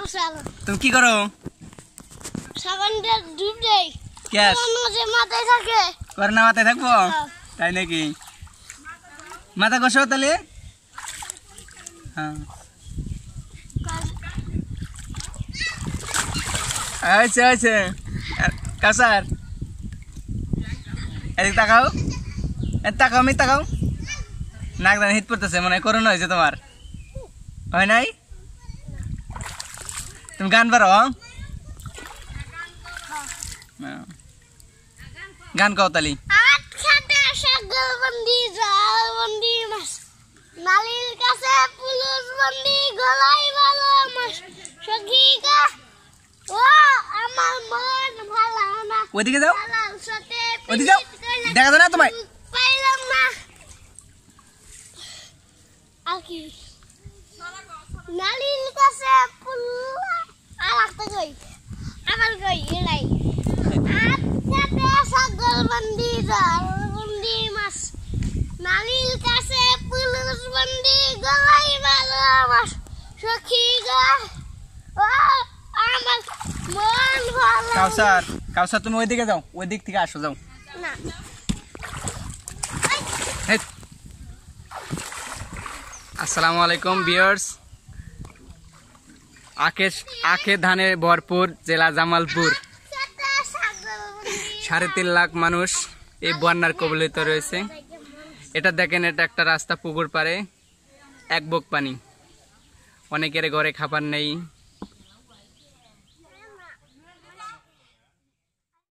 তুমি কি করো? সাবান দিয়ে ডুব দেই। ক্যাশ যে মাথায় থাকে। করোনা মাথায় থাকবো? তাই নাকি? মাথা ঘষো তাহলে? হ্যাঁ আচ্ছা আচ্ছা কাসার এদিক তাকাও, তাকাও, আমি তাকাও। নাক দান হিট পড়তেছে, মনে হয় করোনা হয়েছে তোমার। হয় নাই? তুমি গান পারো? গান কও তালি। নালির কাছে পুলিশ বন্দি, গলায় ভালো মাস সখী গা। ও আমার মন ভালো না। ওইদিকে যাও, ওইদিকে যাও, দেখা যায় না তোমায়। পাইলাম না আকি নালির কাছে পুলিশ আলাদা কই আমার কই এলাই আচ্ছা সাগর বন্দি জাল বন্দি মাছ নালির কাছে পুলিশ বন্দি, গলায় ভালো মাস সখী গা। ও আমার মন ভালো। কাউসার, কাউসার তুমি ওইদিকে যাও, ওই দিক থেকে আসো, যাও না। আসসালামু আলাইকুম ভিউয়ার্স। আখে ধানে ভরপুর জেলা জামালপুর। 3.5 লাখ মানুষ এই বন্যার কবলিত রয়েছে। এটা দেখেন, এটা একটা রাস্তা, পুকুর পাড়ে এক বুক পানি। অনেকের ঘরে খাবার নেই,